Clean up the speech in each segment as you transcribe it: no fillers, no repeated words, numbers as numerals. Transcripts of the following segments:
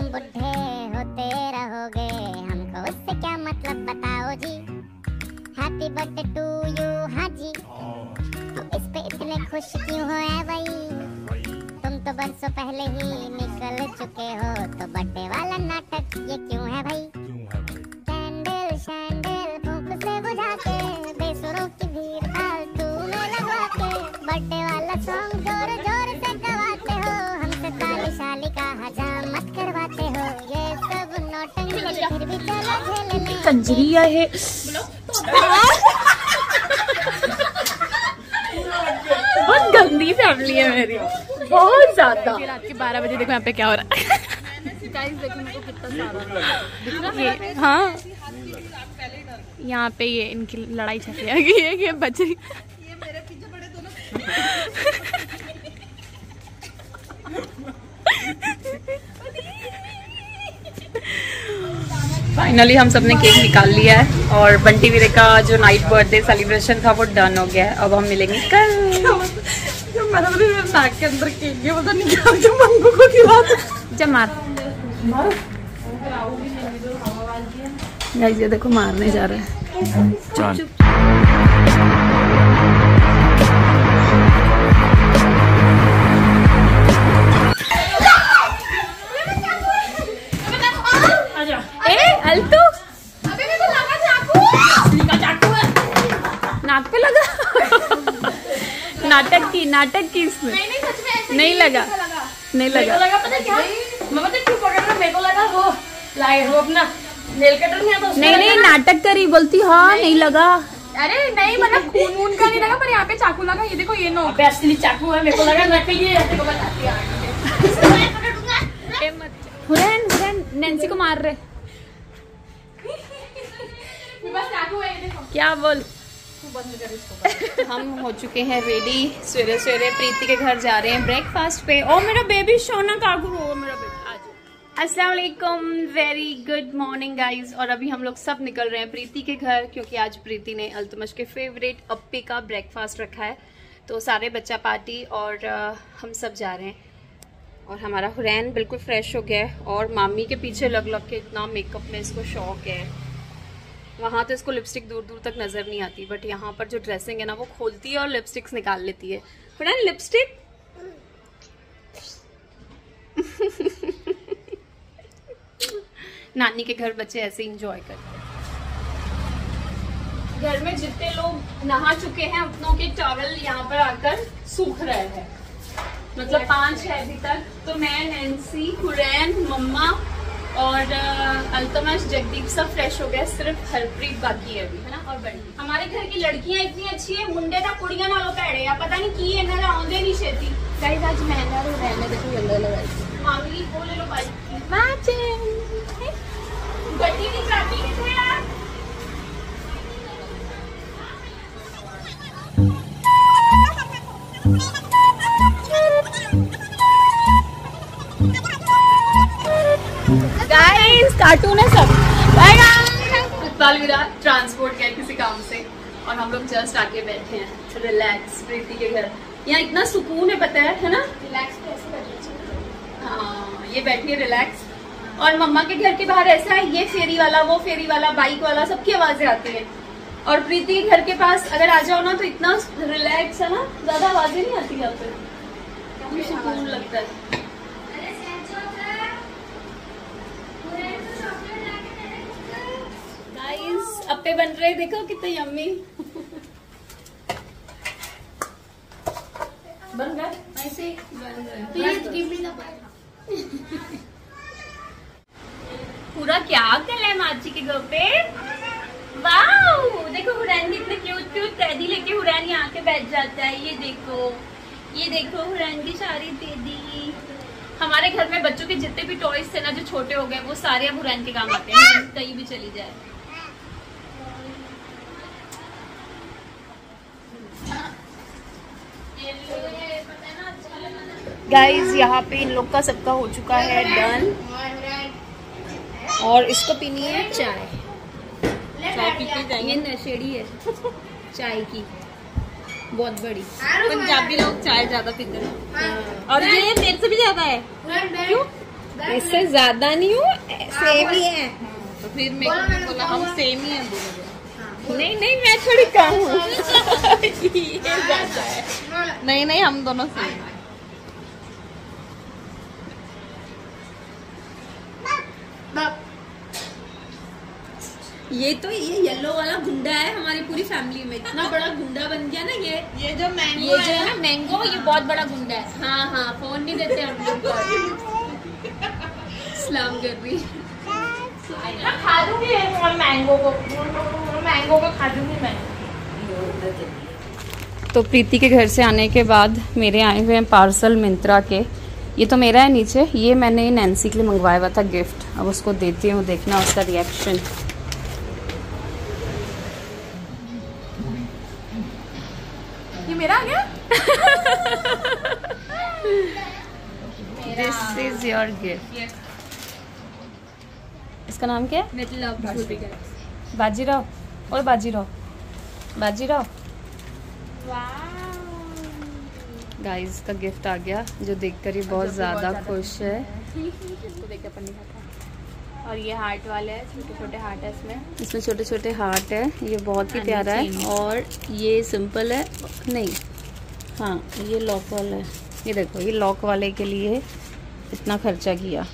तुम बुढ़े होते रहोगे, हमको उससे क्या मतलब बताओ जी। Happy birthday to you. हाँ जी, तो इस पे इतने खुश क्यों हो है भाई? तुम तो बरसों पहले ही निकल चुके हो, तो बर्थडे वाला नाटक ये क्यों है भाई? कैंडल शैंडल फूंक से बुझा के, बेसुरों की भीड़ फालतू में लगवा के, बर्थडे वाला सॉन्ग जोर जोर से गवाते हो, हमसे ताली शाली का हजामत करवाते हो। ये सब नौटंकी फिर भी चलो झेल ले। कंजरिया है। बहुत गंदी फैमिली है मेरी, बहुत ज्यादा। रात के 12 बजे देखो यहाँ पे क्या हो रहा है। गाइस देखो मेरे को कितना सारा ये, हाँ यहाँ पे ये इनकी लड़ाई चल रही है, ये बच्चे ये मेरे पीछे पड़े दोनों। फाइनली हम सबने केक निकाल लिया है और बंटी वीरे का जो नाइट बर्थडे सेलिब्रेशन था वो डन हो गया है। अब हम मिलेंगे कल। नाक के अंदर केक ये पता नहीं क्या जो मंगू को खिला जमार गाइस, ये देखो मारने जा रहा है। चुप चुप। अल्टू अबे मेरे को लगा चाकू है। नाक पे लगा। नाटक की इसमें नहीं सच में ऐसे नहीं लगा। नहीं लगा पता क्या मैं पता क्यों पकड़ रहा, मेरे को लगा वो लाइट वो अपना नेल कटर नहीं आता। नहीं नाटक करी बोलती। हाँ नहीं लगा। अरे नहीं मतलब खून वून का नहीं लगा, पर यहाँ पे चाकू लगा। ये देखो ये नो असली चाकू है। मेरे को लगा नकली है। को बताती हुरैन नैन्सी को मार रहे। क्या बोल हम हो चुके हैं रेडी। सवेरे सवेरे प्रीति के घर जा रहे हैं ब्रेकफास्ट पे। ओ मेरा बेबी सोना काकू हो मेरा बेबी। आज अस्सलाम वालेकुम, वेरी गुड मॉर्निंग गाइज। और अभी हम लोग सब निकल रहे हैं प्रीति के घर, क्योंकि आज प्रीति ने अल्तमश के फेवरेट अप्पे का ब्रेकफास्ट रखा है। तो सारे बच्चा पार्टी और हम सब जा रहे हैं। और हमारा हुरैन बिल्कुल फ्रेश हो गया है और मामी के पीछे लग लग के इतना मेकअप में इसको शौक है। वहाँ तो इसको लिपस्टिक दूर दूर तक नजर नहीं आती, बट यहाँ पर जो ड्रेसिंग है ना वो खोलती है और लिपस्टिक्स निकाल लेती है। हुरैन लिपस्टिक नानी के घर बच्चे ऐसे इंजॉय करते हैं। घर में जितने लोग नहा चुके हैं उतनों के टॉवल यहाँ पर आकर सूख रहे हैं, मतलब 5 है अभी तक। तो मैं, नैन्सी, हुरैन, मम्मा और अल्तमश, जगदीप सब फ्रेश हो गए। सिर्फ हरप्रीत बाकी है अभी, है ना। और बड़ी हमारे घर की लड़कियां इतनी अच्छी है, मुंडे था कुड़ियां नालों पैड़े या पता नहीं की है ना आउंदे नहीं छेती। गाइस आज महंगा रहने देखो यंदा लगाई मामी वो ले लो भाई। गड्डी की चाबी किथे यार? गाइस कार्टून है सब। इकबाल विराट ट्रांसपोर्ट गए किसी काम से और हम लोग जस्ट आके बैठे हैं रिलैक्स प्रीति के घर। यहाँ इतना सुकून है पता है ना। रिलैक्स कैसे बैठे? हाँ ये बैठिए रिलैक्स। और मम्मा के घर के बाहर ऐसा है, ये फेरी वाला वो फेरी वाला बाइक वाला सबकी आवाजें आती है। और प्रीति के घर के पास अगर आ जाओ ना तो इतना रिलैक्स है ना, ज्यादा आवाजें नहीं आती यहाँ पे, सुकून लगता है। गाइस अप्पे बन रहे देखो कितने यम्मी बन गए ऐसे बन गए। पूरा क्या कल है माची के घर पे। वाओ देखो हुरैन कितने क्यूट क्यूट टेडी लेके हुरैन यहाँ के बैठ जाता है। ये देखो हुरैन की सारी टेडी। हमारे घर में बच्चों के जितने भी टॉयज थे ना जो छोटे हो गए वो सारे अब हुरैन के काम आते हैं, कहीं भी चली जाए। गाइस यहाँ पे इन लोग का सबका हो चुका है डन और इसको पीनी है चाय। चाय पीते जाएंगे, नशेड़ी है चाय की बहुत बड़ी। पंजाबी लोग चाय ज्यादा पीते हैं और ये मेरे से भी ज्यादा है। क्यों? इससे ज्यादा नहीं हूँ, सेम ही है। तो फिर मैं बोला हम सेम ही है दोनों। नहीं नहीं मैं थोड़ी कम हूँ। ये ज्यादा है। नहीं नहीं हम दोनों सेम। ये तो ये येलो वाला गुंडा है हमारी पूरी फैमिली में। इतना बड़ा गुंडा बन गया ना ये जो मैंगो, ये जो है ना मैंगो, ये बहुत बड़ा गुंडा है। हाँ हाँ फोन नहीं देते हम लोग। सलाम कर रही खा दूंगी मैंगो को खा दूंगी मैं। तो प्रीति के घर से आने के बाद मेरे आए हुए हैं पार्सल मिंत्रा के। ये तो मेरा है नीचे, ये मैंने नैन्सी के लिए मंगवाया हुआ था गिफ्ट। अब उसको देती हूँ, देखना उसका रिएक्शन। ये मेरा आ गया। This is your gift. इसका नाम क्या है? बाजीराव। और बाजीराव गाइस का गिफ्ट आ गया, जो देखकर ही बहुत ज़्यादा खुश है। इसको देख अपन नहीं खाता। और ये हार्ट वाले है, छोटे छोटे हार्ट है इसमें छोटे छोटे हार्ट है। ये बहुत ही प्यारा है। और ये सिंपल है, नहीं हाँ ये लॉक वाला है। ये देखो, ये लॉक वाले के लिए इतना खर्चा किया।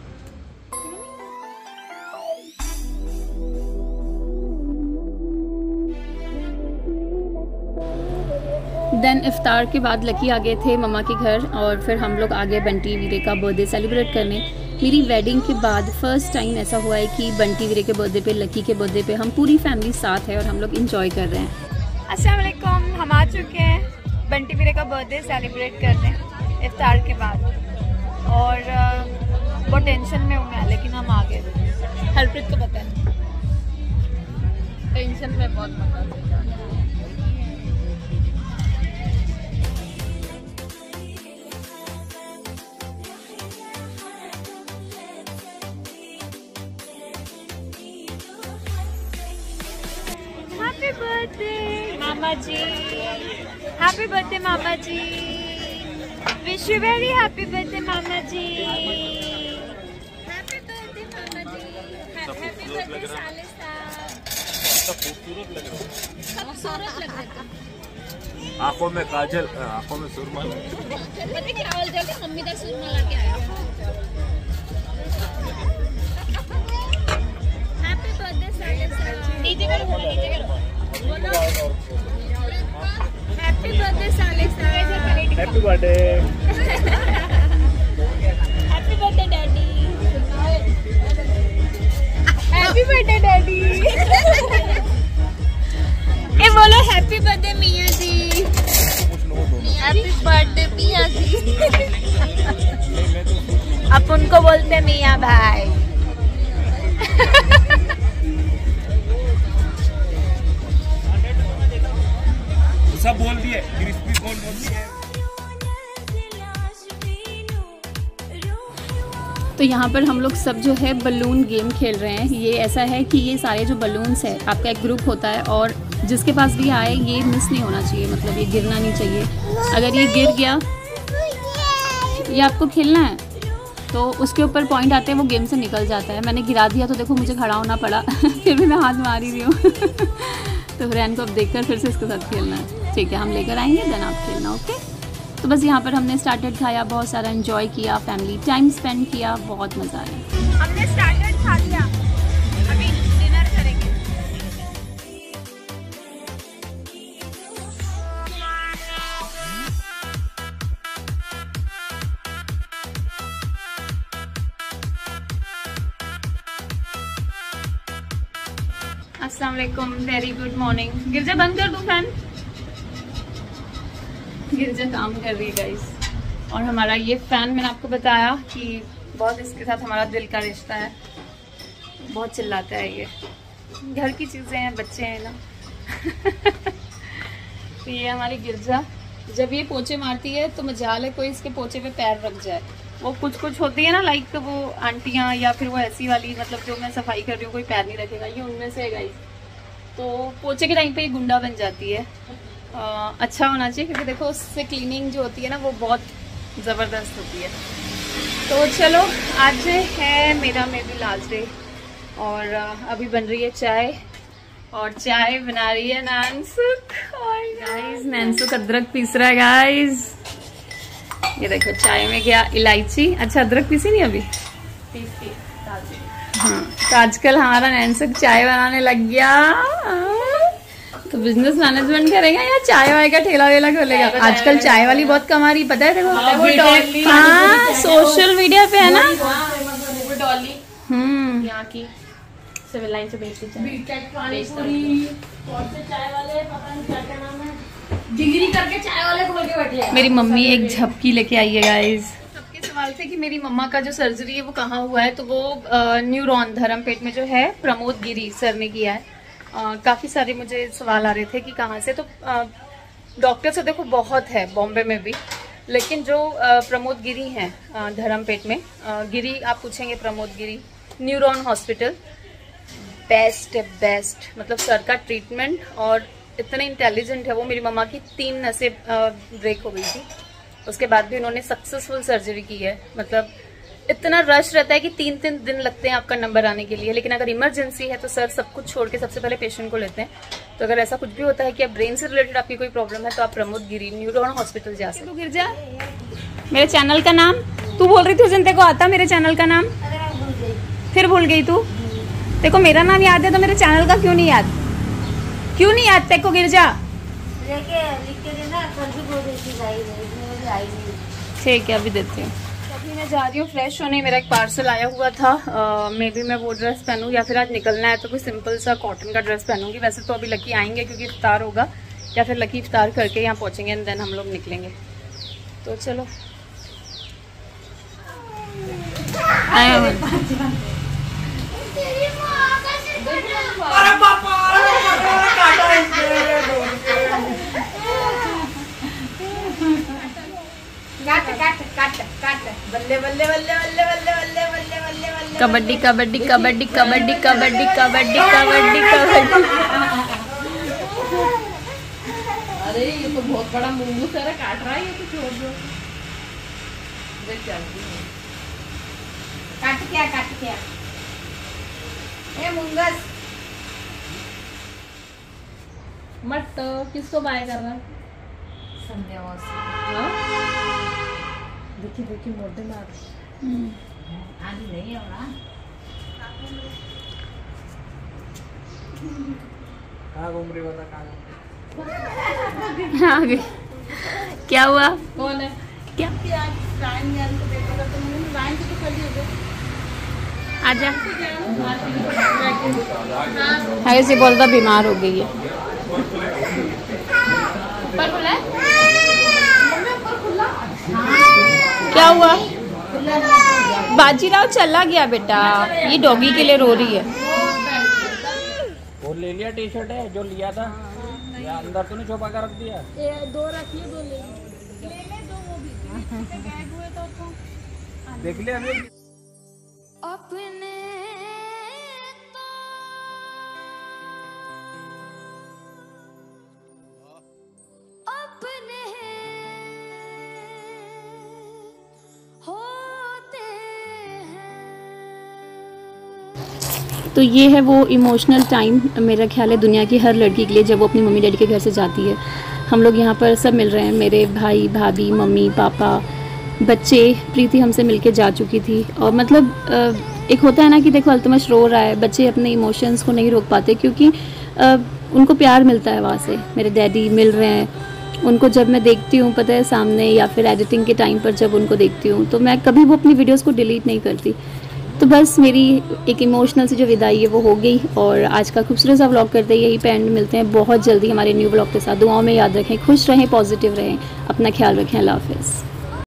देन इफ्तार के बाद लकी आ गए थे मम्मा के घर, और फिर हम लोग आ गए बंटी वीरे का बर्थडे सेलिब्रेट करने। मेरी वेडिंग के बाद फर्स्ट टाइम ऐसा हुआ है कि बंटी वीरे के बर्थडे पे, लकी के बर्थडे पे हम पूरी फैमिली साथ है और हम लोग इंजॉय कर रहे हैं। अस्सलाम वालेकुम, हम आ चुके हैं बंटी वीरे का बर्थडे सेलिब्रेट करने इफ्तार के बाद। और बहुत टेंशन में हूँ मैं, लेकिन हम आ गए। हरप्रीत को पता है टेंशन में बहुत मजा। Happy birthday, Mama ji. Happy birthday, Mama ji. Wish you very happy birthday, Mama ji. Happy birthday, Mama ji. Happy birthday, Saleh साहब. खूबसूरत लग रहा है. खूबसूरत लग रहा है. आँखों में काजल, आँखों में सुरमा. पता क्या बोल रहे थे? मम्मी का सुरमा लाके आया. Happy birthday, Saleh साहब. नीचे करो, नीचे करो. हैप्पी बर्थडे सालेह साहब. Happy birthday. Happy birthday daddy. Happy birthday daddy. ये बोलो हैप्पी बर्थडे मियाँ जी. हैप्पी बर्थडे मियाँ जी. अब उनको बोलते मियाँ भाई. सब बोल दिए, क्रिस्पी कौन बोल दिए। तो यहाँ पर हम लोग सब जो है बलून गेम खेल रहे हैं। ये ऐसा है कि ये सारे जो बलून्स है, आपका एक ग्रुप होता है और जिसके पास भी आए ये मिस नहीं होना चाहिए, मतलब ये गिरना नहीं चाहिए। अगर ये गिर गया, ये आपको खेलना है तो उसके ऊपर पॉइंट आते हैं, वो गेम से निकल जाता है। मैंने गिरा दिया तो देखो मुझे खड़ा होना पड़ा। फिर भी मैं हाथ मार ही रही हूँ। तो फ्रेंड को अब देखकर फिर से इसके साथ खेलना है। ठीक है, हम लेकर आएंगे, देन आप खेलना। ओके। तो बस यहाँ पर हमने स्टार्टर खाया, बहुत सारा एंजॉय किया, फैमिली टाइम स्पेंड किया, बहुत मज़ा आया। हमने स्टार्टर खा लिया, अभी डिनर करेंगे। अस्सलाम वालेकुम, वेरी गुड मॉर्निंग। गिरजा बंद कर दूँ फैन? गिरजा काम कर रही है गाइस। और हमारा ये फ़ैन, मैंने आपको बताया कि बहुत इसके साथ हमारा दिल का रिश्ता है। बहुत चिल्लाता है ये, घर की चीज़ें हैं, बच्चे हैं ना। तो ये हमारी गिरजा, जब ये पोछे मारती है तो मजाल है कोई इसके पोछे पे पैर रख जाए। वो कुछ होती है ना, लाइक वो आंटियाँ या फिर वो ऐसी वाली, मतलब जो मैं सफाई कर रही हूँ कोई पैर नहीं रखेगा, ये उनमें से है गाइस। तो पोछे के टाइम पे ये गुंडा बन जाती है। अच्छा होना चाहिए, क्योंकि देखो उससे क्लीनिंग जो होती है ना वो बहुत ज़बरदस्त होती है। तो चलो आज है मेरा मे बी लास्ट डे और अभी बन रही है चाय और चाय बना रही है नैनसुक। और गाइस नैनसुक अदरक पीस रहा है गाइस। ये देखो चाय में क्या इलायची, अच्छा अदरक पीसी नहीं अभी, हाँ। तो आजकल हमारा नैनसुक चाय बनाने लग गया। तो बिजनेस मैनेजमेंट करेगा या चाय वाय का ठेला वेला खोलेगा? आजकल चाय वाली बहुत कमा रही, पता है देखो। हाँ सोशल मीडिया पे है ना, डॉली यहाँ की सिविल लाइन से बेचती चाय वाले, पता नहीं क्या क्या नाम है, डिग्री करके चाय वाले खोल के बैठे हैं। मेरी मम्मी एक झपकी लेके आई है गाइस। सबके सवाल थे कि मेरी मम्मा का जो सर्जरी है वो कहाँ हुआ है, तो वो न्यूरॉन धर्मपेट में जो है प्रमोद गिरी सर ने किया है। काफी सारे मुझे सवाल आ रहे थे कि कहाँ से, तो डॉक्टर से देखो बहुत है बॉम्बे में भी, लेकिन जो प्रमोद गिरी हैं धर्मपेट में, गिरी आप पूछेंगे Pramod Giri, Neuron hospital best है, बेस्ट मतलब सर का ट्रीटमेंट। और इतने इंटेलिजेंट है वो। मेरी मम्मा की 3 नसें ब्रेक हो गई थी, उसके बाद भी उन्होंने सक्सेसफुल सर्जरी की है। मतलब इतना रश रहता है कि 3-3 दिन लगते हैं आपका नंबर आने के लिए, लेकिन अगर इमरजेंसी है तो सर सब कुछ छोड़ के सबसे पहले पेशेंट को लेते हैं। तो अगर ऐसा कुछ भी होता है कि आप ब्रेन से रिलेटेड आपकी कोई प्रॉब्लम है तो आप प्रमोद गिरी न्यूरॉन हॉस्पिटल जा सकते हो। गिरजा मेरे चैनल का नाम तू बोल रही थी उस दिन, तेरे को आता मेरे चैनल का नाम? फिर भूल गई तू? तेरे को मेरा नाम याद है तो मेरे चैनल का क्यों नहीं याद? क्यों नहीं याद तेरे को गिरजा? ठीक है अभी देती हूँ। अभी मैं जा रही हूँ फ्रेश होने, मेरा एक पार्सल आया हुआ था। मे बी मैं वो ड्रेस पहनूँ या फिर आज निकलना है तो कोई सिंपल सा कॉटन का ड्रेस पहनूंगी। वैसे तो अभी लकी आएंगे क्योंकि इफ्तार होगा, या फिर लकी इफ्तार करके यहाँ पहुँचेंगे एंड देन हम लोग निकलेंगे। तो चलो कबड्डी कबड्डी कबड्डी कबड्डी कबड्डी कबड्डी कबड्डी कबड्डी। अरे ये तो बहुत बड़ा मुंगूस है, काट रहा है, ये तो छोड़ दो। काट क्या ए मुंगस मत किसको बाय कर रहा है? संध्या देखिए देखिए मोटे मार आदि नहीं है ना। कहाँ घूम रही बता, कहाँ आ गई? क्या हुआ? कौन है? क्या रायन ज्ञान को देखा था तो मैंने रायन से तो खड़ी हो गई। आजा। हाँ ऐसे बोलता बीमार हो गई है। पर खुला है? क्या हुआ? बाजीराव चला गया बेटा, ये डॉगी के लिए रो रही है। वो ले लिया टी शर्ट है जो लिया था, या अंदर तो नहीं छुपा कर रख दिया? 2 रखिए, 2 ले ले 2 वो भी बैग हुए तो देख ले अभी। अपने अपने होते हैं। तो ये है वो इमोशनल टाइम मेरा ख्याल है दुनिया की हर लड़की के लिए, जब वो अपनी मम्मी डैडी के घर से जाती है। हम लोग यहाँ पर सब मिल रहे हैं, मेरे भाई भाभी मम्मी पापा बच्चे। प्रीति हमसे मिलके जा चुकी थी। और मतलब एक होता है ना कि देखो अल्तमश रो रहा है, बच्चे अपने इमोशंस को नहीं रोक पाते क्योंकि उनको प्यार मिलता है वहाँ से। मेरे डैडी मिल रहे हैं, उनको जब मैं देखती हूँ पता है सामने या फिर एडिटिंग के टाइम पर जब उनको देखती हूँ तो मैं कभी वो अपनी वीडियोस को डिलीट नहीं करती। तो बस मेरी एक इमोशनल सी जो विदाई है वो हो गई। और आज का खूबसूरत सा व्लॉग करते हैं यही पे एंड। मिलते हैं बहुत जल्दी हमारे न्यू व्लॉग के साथ। दुआओं में याद रखें, खुश रहें, पॉजिटिव रहें, अपना ख्याल रखें। अल्लाह हाफ़िज़।